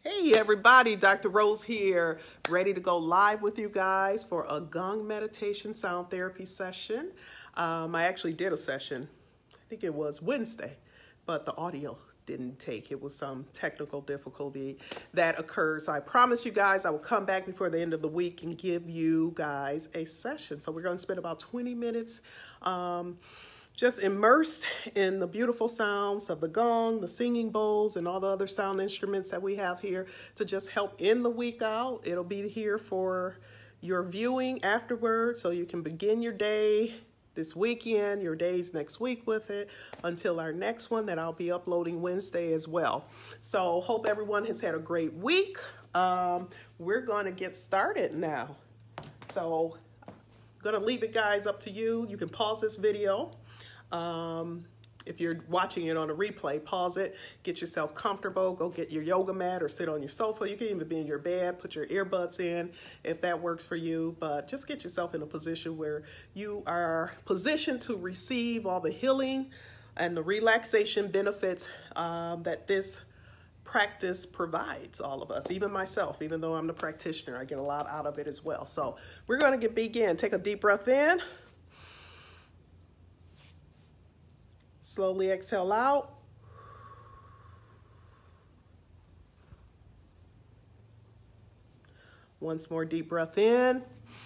Hey everybody, Dr. Rose here, ready to go live with you guys for a gong meditation sound therapy session. I actually did a session, I think it was Wednesday, but the audio didn't take. It was some technical difficulty that occurred. So I promise you guys I will come back before the end of the week and give you guys a session. So we're going to spend about 20 minutes just immersed in the beautiful sounds of the gong, the singing bowls, and all the other sound instruments that we have here to just help end the week out. It'll be here for your viewing afterwards, so you can begin your day this weekend, your days next week with it, until our next one that I'll be uploading Wednesday as well. So hope everyone has had a great week. We're going to get started now. So I'm going to leave it, guys, up to you. You can pause this video. If you're watching it on a replay, pause it, get yourself comfortable, go get your yoga mat or sit on your sofa. You can even be in your bed, put your earbuds in if that works for you, but just get yourself in a position where you are positioned to receive all the healing and the relaxation benefits that this practice provides all of us, even myself. Even though I'm the practitioner, I get a lot out of it as well. So we're going to begin. Take a deep breath in. Slowly exhale out. Once more, deep breath in.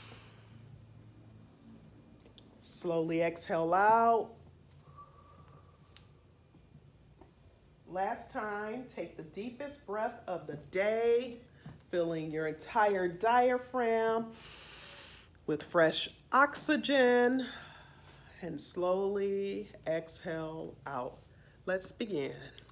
Slowly exhale out. Last time, take the deepest breath of the day, filling your entire diaphragm with fresh oxygen. And slowly exhale out. Let's begin.